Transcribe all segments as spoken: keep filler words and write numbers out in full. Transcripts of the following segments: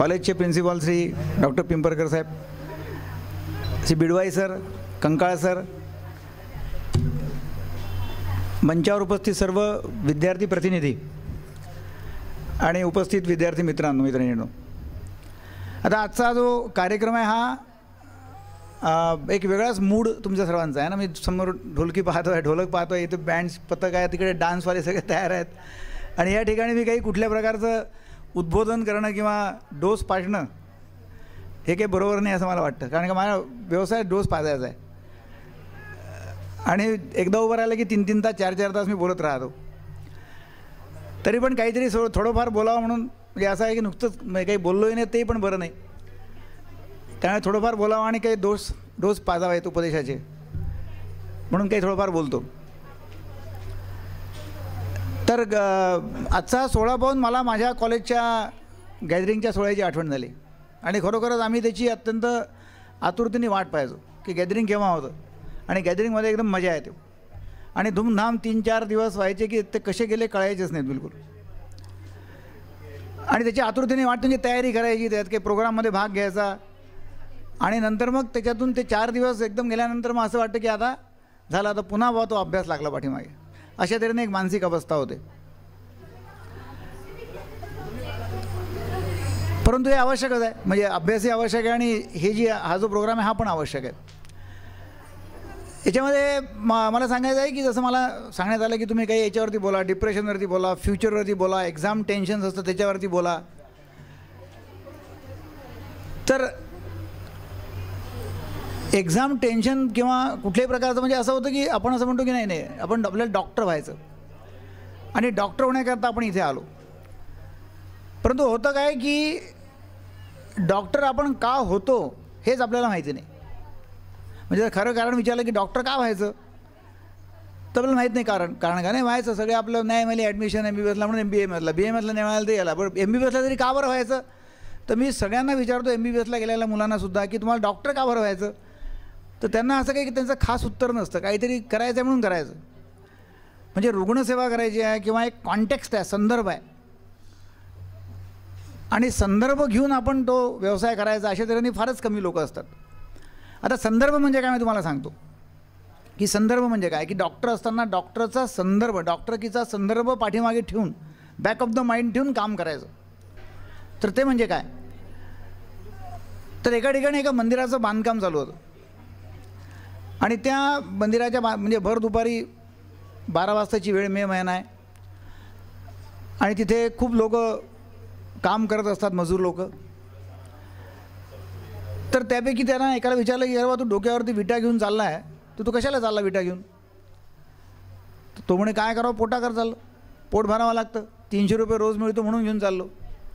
कॉलेजचे principal Shri doctor Pimparkar साहेब, Shri Bidwai sir, Kankal sir, मंचावर उपस्थित सर्व विद्यार्थी प्रतिनिधी आणि उपस्थित विद्यार्थी मित्रांनो मित्रांनो, आता आजचा जो कार्यक्रम आहे हा एक वेगळाच मूड तुमच्या सर्वांचा आहे ना. मी समोर ढोलकी पाहतो आहे, ढोलक पाहतो आहे, इथे बँड्स पथक आहे, तिकडे डान्सवाले सगळे तयार आहेत आणि या ठिकाणी मी काही कुठल्या प्रकारचं उद्बोधन करणं किंवा डोस पाजणं हे काही बरोबर नाही असं मला वाटतं. कारण का माझा व्यवसाय डोस पाजायचा आहे आणि एकदा उभं राहिलं की तीन तीन तास चार चार तास मी बोलत राहतो. तरी पण काहीतरी सो थोडंफार बोलावं म्हणून, म्हणजे असं आहे की नुकतंच काही बोललोही नाही तेही पण बरं नाही, त्यामुळे थोडंफार बोलावं आणि काही डोस डोस पाजावा आहेत उपदेशाचे म्हणून काही थोडंफार बोलतो. तर आजचा सोहळा पाहून मला माझ्या कॉलेजच्या गॅदरिंगच्या सोहळ्याची आठवण झाली आणि खरोखरच आम्ही त्याची अत्यंत आतुरतेने वाट पाहायचो की गॅदरिंग केव्हा होतं. आणि गॅदरिंगमध्ये एकदम मजा येते आणि धूमधाम तीन चार दिवस व्हायचे की ते कसे गेले कळायचेच नाहीत बिलकुल. आणि त्याची आतुरतेने वाट म्हणजे तयारी करायची, त्यात काही प्रोग्राममध्ये भाग घ्यायचा आणि नंतर मग त्याच्यातून ते चार दिवस एकदम गेल्यानंतर मग असं वाटतं की आता झालं, आता पुन्हा बुवा तो अभ्यास लागला पाठीमागे, अशा तऱ्हेने एक मानसिक अवस्था होते. परंतु हे आवश्यकच आहे, म्हणजे अभ्यासही आवश्यक आहे आणि हे जी हा जो प्रोग्राम आहे हा पण आवश्यक आहे. याच्यामध्ये मला सांगायचं आहे की जसं मला सांगण्यात आलं की तुम्ही काही याच्यावरती बोला, डिप्रेशनवरती बोला, फ्युचरवरती बोला, एक्झाम टेन्शन्स असतं त्याच्यावरती बोला. तर एक्झाम टेन्शन किंवा कुठल्याही प्रकारचं म्हणजे असं होतं की आपण असं म्हणतो की नाही नाही आपण आपल्याला डॉक्टर व्हायचं आणि डॉक्टर होण्याकरता आपण इथे आलो. परंतु होतं काय की डॉक्टर आपण का होतो हेच आपल्याला माहिती नाही. म्हणजे खरं कारण विचारलं की डॉक्टर का व्हायचं तर आपल्याला माहीत नाही कारण कारण का नाही व्हायचं. सगळे आपलं नाही मला ॲडमिशन एम बी बी एसला म्हणून एम बी एमएसला, बी एम एसला नाही मिळालं ते याला, बरं एम बी बी एसला तरी का बरं व्हायचं. तर मी सगळ्यांना विचारतो एम बी बी एसला गेलेल्या मुलांनासुद्धा की तुम्हाला डॉक्टर का बरं व्हायचं. तर त्यांना असं काही की त्यांचं खास उत्तर नसतं, काहीतरी करायचं आहे म्हणून करायचं. म्हणजे रुग्णसेवा करायची आहे किंवा एक कॉन्टेक्स्ट आहे, संदर्भ आहे आणि संदर्भ घेऊन आपण तो व्यवसाय करायचा अशा तऱ्हेने फारच कमी लोक असतात. आता संदर्भ म्हणजे काय मी तुम्हाला सांगतो की संदर्भ म्हणजे काय की डॉक्टर असताना डॉक्टरचा संदर्भ, डॉक्टरकीचा संदर्भ पाठीमागे ठेवून, बॅक ऑफ द माइंड ठेवून काम करायचं. तर ते म्हणजे काय, तर एका ठिकाणी एका मंदिराचं बांधकाम चालू होतं आणि त्या मंदिराच्या बा म्हणजे भर दुपारी बारा वाजताची वेळ, मे महिना आहे आणि तिथे खूप लोक काम करत असतात, मजूर लोक. तर त्यापैकी त्यांना एकाला विचारलं की अरे बा तू डोक्यावरती विटा घेऊन चालला आहे, तर तू कशाला चालला विटा घेऊन. तो म्हणे काय करावं, पोटा कर चाललं, पोट भरावं लागतं, तीनशे रुपये रोज मिळतो म्हणून घेऊन चाललो.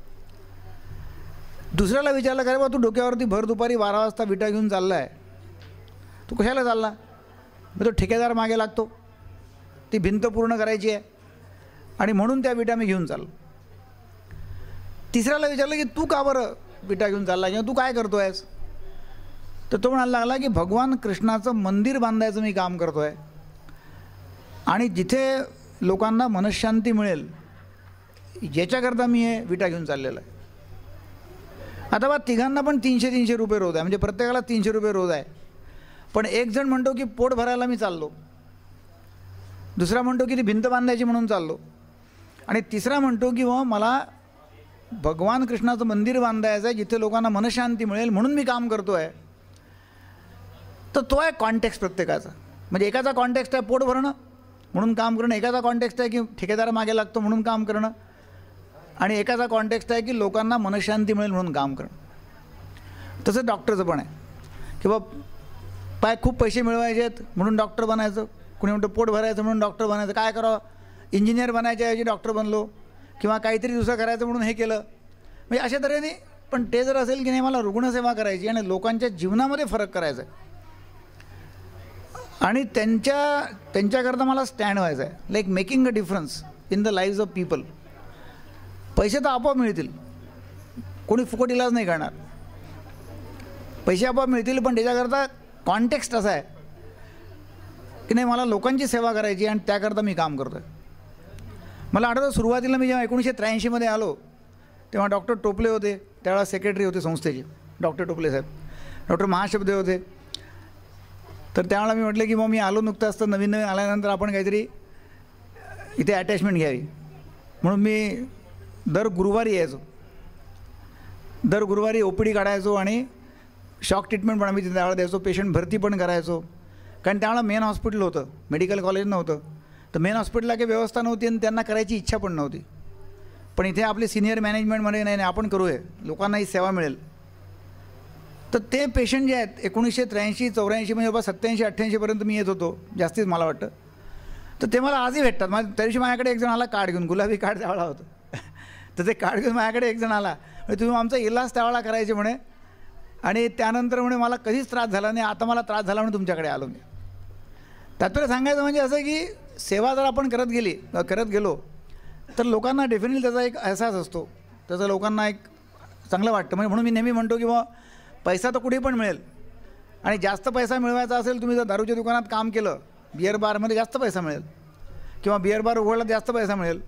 दुसऱ्याला विचारलं का रे बा तू डोक्यावरती भर दुपारी बारा वाजता विटा घेऊन चालला आहे, तू कशाला चालला. मग तो ठेकेदार मागे लागतो, ती भिंत पूर्ण करायची आहे आणि म्हणून त्या विटा मी घेऊन चाललो. तिसऱ्याला विचारलं की तू का बरं विटा घेऊन चालला किंवा तू काय करतो आहेस. तर तो म्हणायला लागला की भगवान कृष्णाचं मंदिर बांधायचं मी काम करतो आहे आणि जिथे लोकांना मनशांती मिळेल याच्याकरता मी हे विटा घेऊन चाललेलं आहे. आता बा तिघांना पण तीनशे तीनशे रुपये रोज आहे, म्हणजे प्रत्येकाला तीनशे रुपये रोज आहे. पण एक जण म्हणतो की पोट भरायला मी चाललो, दुसरा म्हणतो की ती भिंत बांधायची म्हणून चाललो आणि तिसरा म्हणतो की हो मला भगवान कृष्णाचं मंदिर बांधायचं आहे जिथे लोकांना मनशांती मिळेल म्हणून मी काम करतो आहे. तर तो आहे कॉन्टेक्स्ट प्रत्येकाचा. म्हणजे एकाचा कॉन्टेक्स्ट आहे पोट भरणं म्हणून काम करणं, एकाचा कॉन्टेक्स्ट आहे की ठेकेदार मागे लागतो म्हणून काम करणं आणि एकाचा कॉन्टेक्स्ट आहे की लोकांना मनशांती मिळेल म्हणून काम करणं. तसं डॉक्टरचं पण आहे किंवा पाय खूप पैसे मिळवायचे आहेत म्हणून डॉक्टर बनायचं, कुणी म्हणतं पोट भरायचं म्हणून डॉक्टर बनायचं. काय करावं, इंजिनियर बनायच्याऐवजी डॉक्टर बनलो किंवा काहीतरी दुसरं करायचं म्हणून हे केलं. म्हणजे अशा तऱ्हेने. पण ते जर असेल की नाही मला रुग्णसेवा करायची आणि लोकांच्या जीवनामध्ये फरक करायचा आहे आणि त्यांच्या त्यांच्याकरता मला स्टँड व्हायचं आहे, like making a difference in the lives of people. पैसे तर आपोआप मिळतील, कोणी फुकट इलाज नाही करणार, पैसे आपोआप मिळतील. पण त्याच्याकरता कॉन्टेक्स्ट असा आहे की नाही मला लोकांची सेवा करायची आणि त्याकरता मी काम करतो आहे. मला आठवतं सुरुवातीला मी जेव्हा एकोणीसशे त्र्याऐंशीमध्ये आलो तेव्हा डॉक्टर टोपले होते, त्यावेळेला सेक्रेटरी होते संस्थेचे डॉक्टर टोपले साहेब, डॉक्टर महाशब्दे होते. तर त्यावेळेला मी म्हटलं की मग मी आलो नुकतं असतं, नवीन नवीन आल्यानंतर आपण काहीतरी इथे अटॅचमेंट घ्यावी. म्हणून मी दर गुरुवारी यायचो, दर गुरुवारी ओ पी डी काढायचो आणि शॉक ट्रीटमेंट पण आम्ही तिथे त्यावेळेला द्यायचो, पेशंट भरती पण करायचो. कारण त्यावेळेला मेन हॉस्पिटल होतं, मेडिकल कॉलेज नव्हतं. तर मेन हॉस्पिटलला काही व्यवस्था नव्हती आणि त्यांना करायची इच्छा पण नव्हती. पण इथे आपले सिनियर मॅनेजमेंटमध्ये नाही नाही आपण करूया, लोकांनाही सेवा मिळेल. तर ते पेशंट जे आहेत एकोणीसशे त्र्याऐंशी चौऱ्याऐंशी म्हणजे बाबा सत्त्याऐंशी अठ्ठ्याऐंशीपर्यंत मी येत होतो, जास्तीच मला वाटतं. तर ते मला आजही भेटतात. माझ्या त्या दिवशी माझ्याकडे एक जण आला कार्ड घेऊन, गुलाबी कार्ड त्यावेळेला होतं. तर ते कार्ड घेऊन माझ्याकडे एक जण आला, म्हणजे तुम्ही आमचा इलाज त्यावेळेला करायचे म्हणे, आणि त्यानंतर म्हणे मला कधीच त्रास झाला नाही, आता मला त्रास झाला म्हणून तुमच्याकडे आलो मी. तात्पर्य सांगायचं म्हणजे असं की सेवा जर आपण करत गेली करत गेलो तर लोकांना डेफिनेटली त्याचा एक अहसास असतो, त्याचा लोकांना एक चांगलं वाटतं. म्हणजे म्हणून मी नेहमी म्हणतो की बा पैसा तर कुठे पण मिळेल, आणि जास्त पैसा मिळवायचा असेल, तुम्ही जर दारूच्या दुकानात काम केलं, बिअर बारमध्ये जास्त पैसा मिळेल, किंवा बिअर बार उघडला जास्त पैसा मिळेल.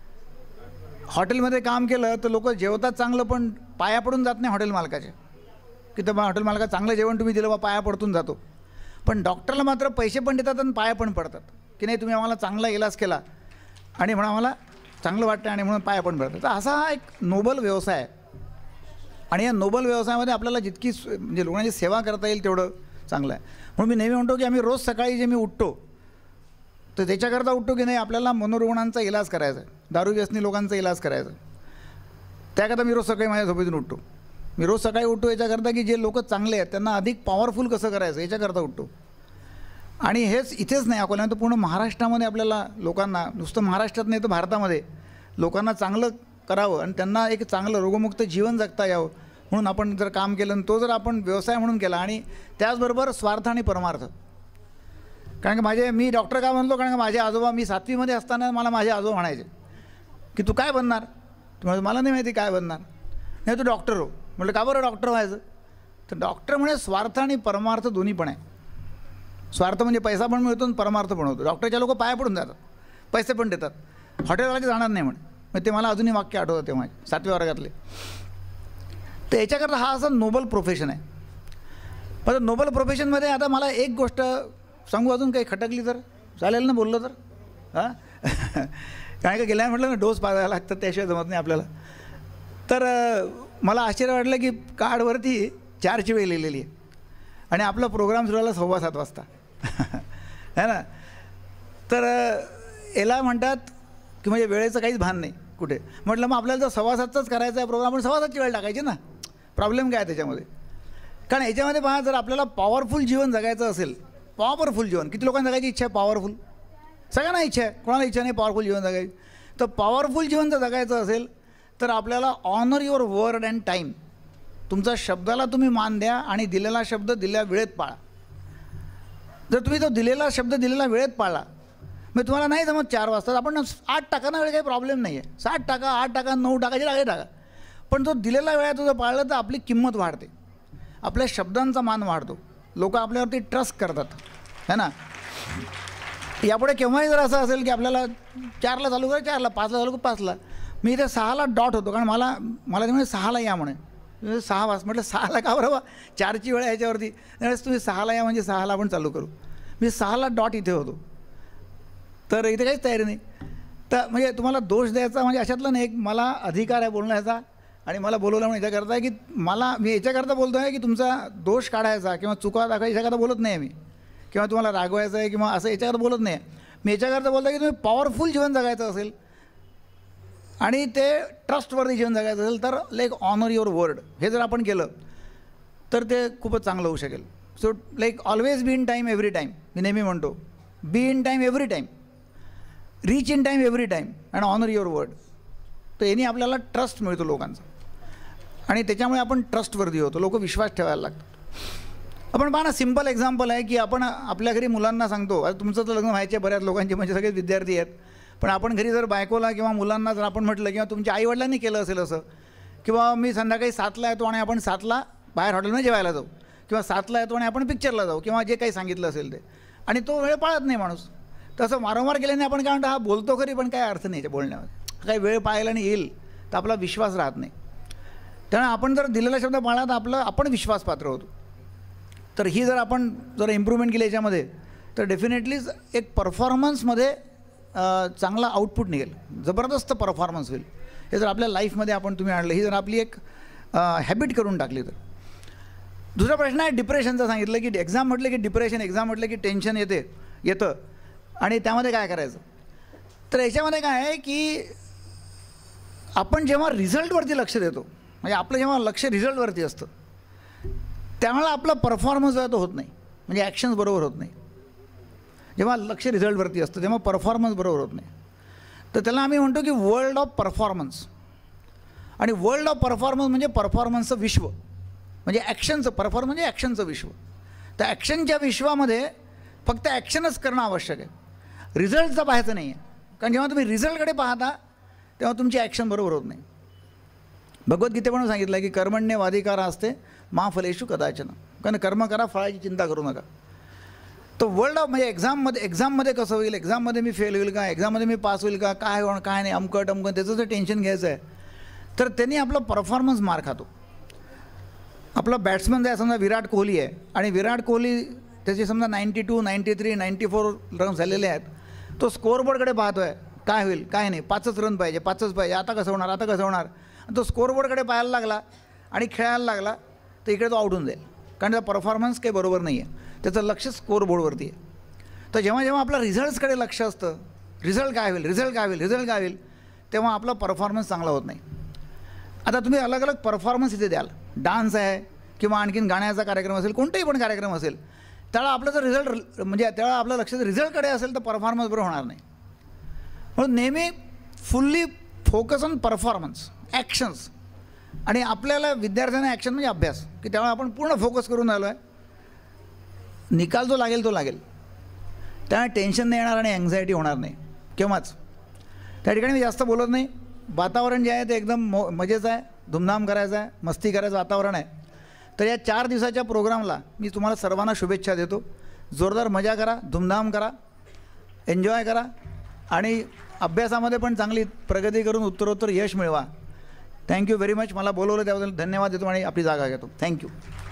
हॉटेलमध्ये काम केलं तर लोक जेवतात चांगलं, पण पाया पडून जात नाही हॉटेल मालकाचे, की तर बा हॉटेल मालका चांगलं जेवण तुम्ही दिलं बा पाया पडतून जातो. पण डॉक्टरला मात्र पैसे पण देतात आणि पाया पण पडतात, की नाही तुम्ही आम्हाला चांगला इलाज केला आणि म्हणून आम्हाला चांगलं वाटतं आणि म्हणून पाया पण पडतात. तर असा हा एक नोबल व्यवसाय आहे, आणि या नोबल व्यवसायामध्ये आपल्याला जितकी म्हणजे लोकांची सेवा करता येईल तेवढं चांगलं आहे. म्हणून मी नेहमी म्हणतो की आम्ही रोज सकाळी जे मी उठतो तर त्याच्याकरता उठतो की नाही आपल्याला मनोरुग्णांचा इलाज करायचा आहे, दारू व्यसनी लोकांचा इलाज करायचा आहे. त्याकरता मी रोज सकाळी माझ्या झोपेतून उठतो. मी रोज सकाळी उठतो याच्याकरता की जे लोक चांगले आहेत त्यांना अधिक पॉवरफुल कसं करायचं याच्याकरता उठतो. आणि हेच इथेच नाही अकोल्यात, तर पूर्ण महाराष्ट्रामध्ये आपल्याला लोकांना, नुसतं महाराष्ट्रात नाही तर भारतामध्ये लोकांना चांगलं करावं आणि त्यांना एक चांगलं रोगमुक्त जीवन जगता यावं म्हणून आपण जर काम केलं, आणि तो जर आपण व्यवसाय म्हणून केला, आणि त्याचबरोबर स्वार्थ आणि परमार्थ. कारण की माझे मी डॉक्टर का म्हणलो, कारण की माझे आजोबा, मी सातवीमध्ये असताना मला माझे आजोबा म्हणायचे की तू काय बनणार. तुम्हाला मला नाही माहिती काय बनणार. नाही तू डॉक्टर हो. म्हटलं का बरं डॉक्टर व्हायचं. तर डॉक्टर म्हणजे स्वार्थ आणि परमार्थ दोन्ही पण आहे. स्वार्थ म्हणजे पैसा पण मिळतो आणि परमार्थ पण होतो. डॉक्टरच्या लोक पाया पडून जातात, पैसे पण देतात, हॉटेलवाले जाणार नाही म्हणे. मग ते मला अजूनही वाक्य आठवतं तेव्हा सातव्या वर्गातले. तर याच्याकरता हा असं नोबल प्रोफेशन आहे. पण नोबल प्रोफेशनमध्ये आता मला एक गोष्ट सांगू, अजून काही खटकली तर चालेल ना बोललं तर. हां कारण का गेल्या म्हटलं ना डोस पाजायला लागतात, त्याशिवाय जमत नाही आपल्याला. तर मला आश्चर्य वाटलं की कार्डवरती चारची वेळ लिहिलेली आहे आणि आपला प्रोग्राम सुरू झाला सव्वा सात वाजता है ना. तर याला म्हणतात की म्हणजे वेळेचं काहीच भान नाही कुठे. म्हटलं मग आपल्याला जर सव्वा सातचाच करायचा आहे प्रोग्राम, पण सव्वा सातची वेळ टाकायची ना. प्रॉब्लेम काय आहे त्याच्यामध्ये. कारण याच्यामध्ये पहा, जर आपल्याला पॉवरफुल जीवन जगायचं असेल, पॉवरफुल जीवन, किती लोकांना जगायची इच्छा आहे पॉवरफुल, सगळ्यांना इच्छा आहे, कोणाला इच्छा नाही पॉवरफुल जीवन जगायची. तर पॉवरफुल जीवन जर जगायचं असेल तर आपल्याला honour your word and time. तुमचा शब्दाला तुम्ही मान द्या आणि दिलेला शब्द दिलेल्या वेळेत पाळा. जर तुम्ही तो दिलेला शब्द दिलेल्या वेळेत पाळला, मग तुम्हाला नाही जमत चार वाजता, आपण आठ टाका ना वेळ, काही प्रॉब्लेम नाही आहे. सात टाका, आठ टाका, नऊ टाकायचे टाका टाका, पण तो दिलेला वेळात जर पाळलं तर आपली किंमत वाढते, आपल्या शब्दांचा मान वाढतो, लोक आपल्यावरती ट्रस्ट करतात है ना. यापुढे केव्हाही जर असं असेल की आपल्याला चारला चालू करा चारला, पाचला चालू कर पाचला, मी इथे सहाला डॉट होतो. कारण मला मला ते म्हणजे सहाला या म्हणे, सहा वाज म्हटलं सहाला का बरं बा, चारची वेळ ह्याच्यावरती. त्यावेळेस तुम्ही सहाला या म्हणजे सहाला आपण चालू करू. मी सहाला डॉट इथे होतो, तर इथे काहीच तयारी नाही. तर म्हणजे तुम्हाला दोष द्यायचा म्हणजे अशातला नाही, एक मला अधिकार आहे बोलण्याचा आणि मला बोलवलं म्हणून याच्याकरता आहे की मला, मी याच्याकरता बोलतो आहे की तुमचा दोष काढायचा किंवा चुका दाखवायचा याच्याकरता बोलत नाही आहे मी, किंवा तुम्हाला रागवायचं आहे किंवा असं याच्याकरता बोलत नाही आहे मी. याच्याकरता बोलतो आहे की तुम्ही पॉवरफुल जीवन जगायचं असेल आणि ते ट्रस्टवर्दी जीवन जगायचं असेल तर लाईक ऑनर युअर वर्ड, हे जर आपण केलं तर ते खूपच चांगलं होऊ शकेल. So like always be in time every time. मी नेहमी म्हणतो be in time every time, reach in time every time and honour your word. तर याने आपल्याला ट्रस्ट मिळतो लोकांचा आणि त्याच्यामुळे आपण ट्रस्टवर्दी होतो, लोक विश्वास ठेवायला लागतात. आपण पहा ना, सिम्पल एक्झाम्पल आहे की आपण आपल्या घरी मुलांना सांगतो, आता तुमचं तर लग्न व्हायचे बऱ्याच लोकांचे, म्हणजे सगळेच विद्यार्थी आहेत, पण आपण घरी जर बायकोला किंवा मुलांना जर आपण म्हटलं किंवा तुमच्या आईवडिलांनी केलं असेल असं, किंवा मी संध्याकाळी सातला येतो आणि आपण सातला बाहेर हॉटेलमध्ये जेवायला जाऊ, किंवा सातला येतो आणि आपण पिक्चरला जाऊ, किंवा जे काही सांगितलं असेल ते, आणि तो वेळ पाळत नाही माणूस. तसं वारंवार केल्याने आपण काय म्हणतो, हा बोलतो खरी पण काय अर्थ नाही त्या बोलण्यामध्ये, काही वेळ पाळायला नाही येईल तर आपला विश्वास राहत नाही. त्यामुळे आपण जर दिलेला शब्द पाळला तर आपलं आपण विश्वासपात्र होतो. तर ही जर आपण जर इम्प्रूव्हमेंट केली याच्यामध्ये तर डेफिनेटलीच एक परफॉर्मन्समध्ये चांगला आउटपुट निघेल, जबरदस्त परफॉर्मन्स होईल. हे जर आपल्या लाईफमध्ये आपण तुम्ही आणलं, ही जर आपली एक हॅबिट करून टाकली तर. दुसरा प्रश्न आहे डिप्रेशनचा. सांगितलं की एक्झाम म्हटलं की डिप्रेशन, एक्झाम म्हटलं की टेन्शन येते येतं आणि त्यामध्ये काय करायचं. तर याच्यामध्ये काय आहे की आपण जेव्हा रिझल्टवरती लक्ष देतो, म्हणजे आपलं जेव्हा लक्ष रिझल्टवरती असतं त्यामुळे आपला परफॉर्मन्स जो आहे तो होत नाही, म्हणजे ॲक्शन्स बरोबर होत नाही. जेव्हा लक्ष रिझल्टवरती असतं तेव्हा परफॉर्मन्स बरोबर होत नाही. तर त्याला आम्ही म्हणतो की वर्ल्ड ऑफ परफॉर्मन्स. आणि वर्ल्ड ऑफ परफॉर्मन्स म्हणजे परफॉर्मन्सचं विश्व, म्हणजे ॲक्शनचं परफॉर्मन्स म्हणजे ॲक्शनचं विश्व. तर ॲक्शनच्या विश्वामध्ये फक्त ॲक्शनच करणं आवश्यक आहे, रिझल्टचं पाहायचं नाही आहे. कारण जेव्हा तुम्ही रिझल्टकडे पाहता तेव्हा तुमची ॲक्शन बरोबर होत नाही. भगवद्गीतेमध्ये सांगितलं की कर्मण्येवाधिकार असते मा फलेषु कदाचन. कारण कर्म करा, फळाची चिंता करू नका. तर वर्ल्ड ऑफ म्हणजे एक्झाममध्ये एक्झाममध्ये कसं होईल, एक्झाममध्ये मी फेल होईल का, एक्झाममध्ये मी पास होईल का, काय होणार काय नाही, अमकं टमकं त्याचं जर टेन्शन घ्यायचं आहे तर त्यांनी आपला परफॉर्मन्स मार खातो. आपला बॅट्समन जो आहे समजा विराट कोहली आहे आणि विराट कोहली त्याचे समजा ninety two ninety three ninety four run झालेले आहेत, तो स्कोअरबोर्डकडे पाहतो आहे काय होईल काय नाही, पाचच रन पाहिजे पाचच पाहिजे, आता कसं होणार आता कसं होणार. तो स्कोअरबोर्डकडे पाहायला लागला आणि खेळायला लागला तर इकडे तो आउट होऊन जाईल, कारण त्याचा परफॉर्मन्स काही बरोबर नाही आहे, त्याचं लक्ष स्कोअरबोर्डवरती आहे. तर जेव्हा जेव्हा आपलं रिझल्ट्सकडे लक्ष असतं, रिझल्ट काय होईल रिझल्ट काय होईल रिझल्ट काय होईल, तेव्हा आपला परफॉर्मन्स चांगला होत नाही. आता तुम्ही अलग अलग परफॉर्मन्स इथे द्याल, डान्स आहे किंवा आणखीन गाण्याचा कार्यक्रम असेल, कोणताही पण कार्यक्रम असेल, त्याला आपलं जर रिझल्ट म्हणजे त्याला आपलं लक्ष रिझल्टकडे असेल तर परफॉर्मन्स बरोबर होणार नाही. म्हणून नेहमी fully focus on performance actions. आणि आपल्याला विद्यार्थ्यांना ॲक्शन म्हणजे अभ्यास, की त्यामुळे आपण पूर्ण फोकस करून आलो आहे, निकाल जो लागेल तो लागेल, त्यामुळे टेन्शन नाही येणार आणि अँझायटी होणार नाही केव्हाच. त्या ठिकाणी मी जास्त बोलत नाही. वातावरण जे आहे ते एकदम मो मजेचं आहे, धूमधाम करायचं आहे, मस्ती करायचं वातावरण आहे. तर या चार दिवसाच्या प्रोग्रामला मी तुम्हाला सर्वांना शुभेच्छा देतो. जोरदार मजा करा, धूमधाम करा, एन्जॉय करा आणि अभ्यासामध्ये पण चांगली प्रगती करून उत्तरोत्तर यश मिळवा. Thank you very much. मला बोलवलं त्याबद्दल धन्यवाद देतो आणि आपली जागा घेतो. थँक्यू.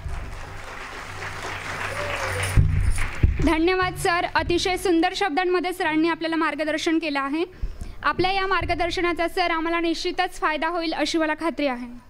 धन्यवाद सर. अतिशय सुंदर शब्दांमध्ये सरांनी आपल्याला मार्गदर्शन केलं आहे. आपल्या या मार्गदर्शनाचा सर आम्हाला निश्चितच फायदा होईल अशी मला खात्री आहे.